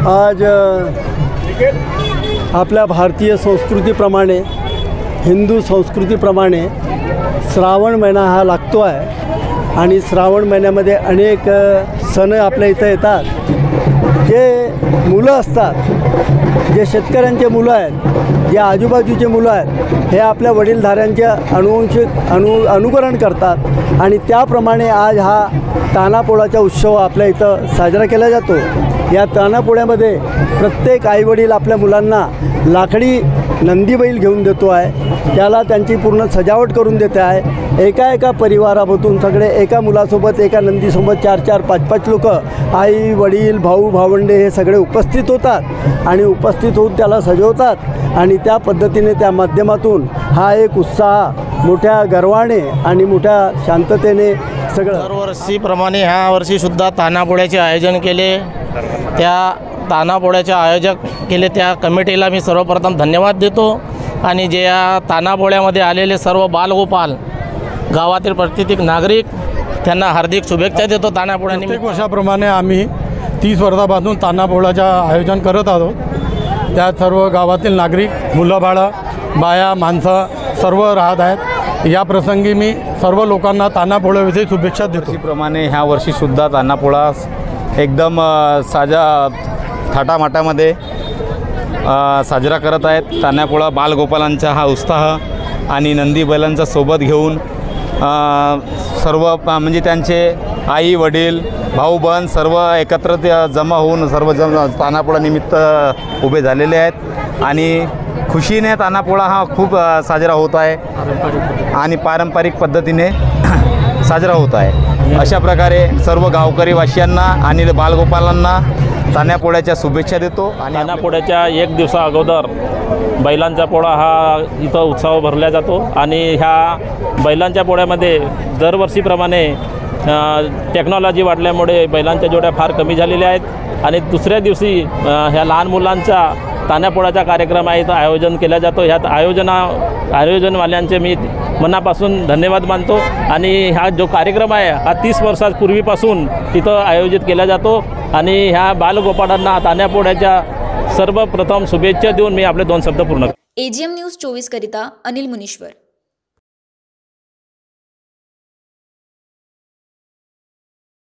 आज आपल्या भारतीय संस्कृतीप्रमाणे, हिंदू संस्कृतीप्रमाणे श्रावण महिना हा लागतो आहे आणि श्रावण महिन्यामध्ये अनेक सण आपल्या इथं येतात. जे मुलं असतात, जे शेतकऱ्यांचे मुलं आहेत, जे आजूबाजूचे मुलं आहेत, हे आपल्या वडीलधाऱ्यांचे अनुकरण करतात आणि त्याप्रमाणे आज हा तान्हापोळाचा उत्सव आपल्या इथं साजरा केला जातो. या तान्हापोळ्यामध्ये प्रत्येक आईवडील आपल्या मुलांना लाकडी नंदी बैल घेऊन देतो आहे. त्याला त्यांची पूर्ण सजावट करून देते आहे. एका परिवारामधून सगळे एका मुलासोबत, एका नंदीसोबत 4-4, 5-5 लोक, आई वडील भाऊ भावंडे हे सगळे उपस्थित होतात आणि उपस्थित होऊन त्याला सजवतात आणि त्या पद्धतीने, त्या माध्यमातून हा एक उत्साह मोठ्या गर्वाने आणि मोठ्या शांततेने सगळं. दरवर्षीप्रमाणे ह्या वर्षीसुद्धा तान्हापोळ्याचे आयोजन केले. त्या तान्हापोळ्याचे आयोजक केले त्या कमिटीला मी सर्वप्रथम धन्यवाद देतो आणि जे या तान्हापोळ्यामध्ये आलेले सर्व बालगोपाल, गावातील प्रत्येक नागरिक, त्यांना हार्दिक शुभेच्छा देतो. तान्हापोळ्याने प्रत्येक वर्षाप्रमाणे आम्ही 30 वर्षापासून तान्हापोळ्याचं आयोजन करत आहोत. त्यात सर्व गावातील नागरिक, मुलं बाळं, बाया माणसं सर्व राहत आहेत. या प्रसंगी मी सर्व लोकांना तान्हापोळ्याविषयी शुभेच्छा देतो. त्याप्रमाणे ह्या वर्षीसुद्धा तान्हापोळा एकदम थाटामाटामध्ये साजरा करत आहेत. तान्हापोळा बालगोपालांचा हा उत्साह आणि नंदी बैलांचा सोबत घेऊन सर्व म्हणजे त्यांचे आई वडील भाऊ बहीण सर्व एकत्र जमा होऊन सर्वजण तान्हापोळा निमित्त उभे झालेले आहेत आणि खुशीने तान्हापोळा हा खूप साजरा होत आहे आणि पारंपरिक पद्धतीने साजरा होत आहे. अशा प्रकारे सर्व गावकरी वासियांना आणि बालगोपालांना तान्हापोळ्याच्या शुभेच्छा देतो. आणि तान्हापोळ्याच्या 1 दिवसा अगोदर बैलांचा पोळा हा इथं उत्सव भरला जातो आणि ह्या बैलांच्या पोळ्यामध्ये दरवर्षीप्रमाणे टेक्नॉलॉजी वाढल्यामुळे बैलांच्या जोड्या फार कमी झालेल्या आहेत आणि दुसऱ्या दिवशी ह्या लहान मुलांचा तान्हापोळ्याचा कार्यक्रम आहे इथं आयोजन केला जातो. ह्यात आयोजनवाल्यांचे मी मनापासून धन्यवाद मानतो आणि हा जो कार्यक्रम आहे हा 30 वर्षांपूर्वीपासून इथं आयोजित केला जातो आणि ह्या बालगोपाळांना तान्हापोळ्याच्या सर्वप्रथम शुभेच्छा देऊन मी आपले 2 शब्द पूर्ण करतो. AGM न्यूज 24 करिता अनिल मुनीश्वर.